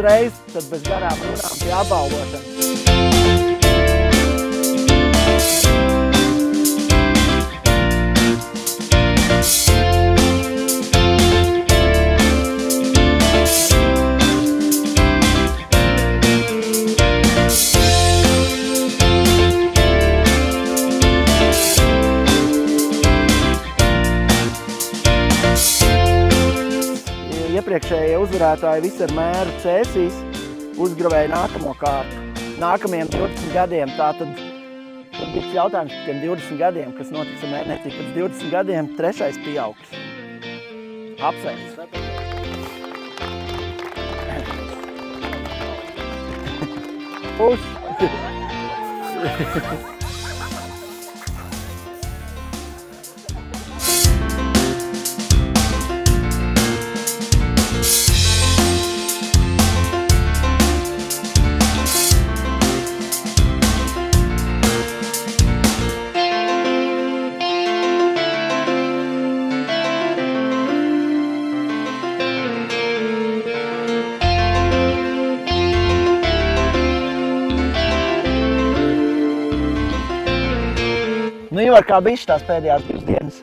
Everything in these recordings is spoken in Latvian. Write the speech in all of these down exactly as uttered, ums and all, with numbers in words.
uzreiz, tad bez garām runām pie apbalvošanas. Iepriekšējie uzvarētāji visi ar mēru Cēsīs uzgravēja nākamo kārtu. Nākamajiem divdesmit gadiem, tātad tad bija jautājums par tiem divdesmit gadiem, kas notiks ar mērniecību. Pēc divdesmit gadiem trešais pieaugs. Apsveic. Puš. Nu, Ivar, kā bija tās pēdējās divas dienas?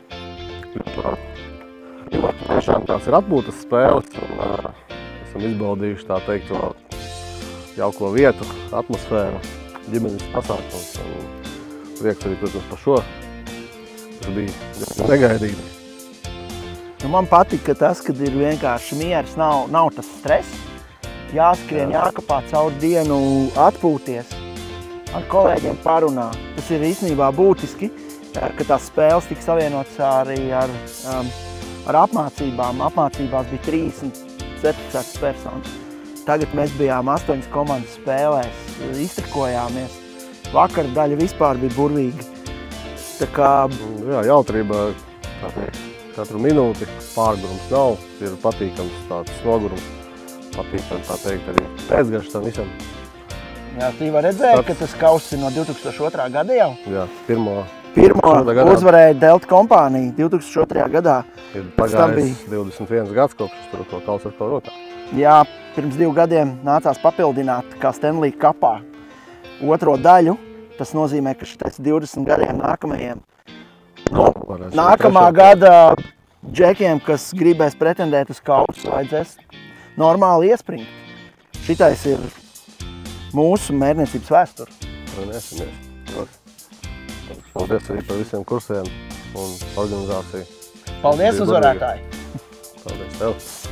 Jā, tiešām tās ir atpūtas spēles. Un, uh, esam izbaudījuši, tā teikt, to jauko vietu, atmosfēru, ģimenes pasākums. Un prieks arī, protams, par šo. Tas bija negaidīgi. Nu, man patika tas, kad ir vienkārši mieres, nav, nav tas stress. Jāskrien, Jā. jākapā caur dienu, atpūties. Ar kolēģiem parunā. Tas ir īstenībā būtiski, ka tās spēles tika savienotas arī ar, um, ar apmācībām. Apmācībās bija trīsdesmit certificētas personas. Tagad mēs bijām astoņas komandas spēlēs, iztrikojāmies. Vakar daļa vispār bija burvīga. Tā kā... Jā, jautrība, tā teikt, katru minūti pārgurums nav, ir patīkams tāds nogurums. Patīkams, tā teikt, arī pēcgarš tam visam. Jā, tu jau redzēji, ka tas kauss ir no divi tūkstoši otrā gada jau? Jā, pirmo. Pirmo uzvarēja Delta kompānija divi tūkstoši otrajā gadā. Ir pagājis divdesmit viens gads, kopš tur to kausu ar to rokā. Jā, pirms divu gadiem nācās papildināt kā Stanley Cupā otro daļu. Tas nozīmē, ka šitais divdesmit gadiem nākamajiem. Nu, nākamā gada džekiem, kas gribēs pretendēt uz kausu, vajadzēs normāli iespringt. Šitais ir mūsu mērniecības vēsturi. Nesimies. Paldies arī par visiem kursiem un organizāciju. Paldies, uzvarētāji! Paldies tev!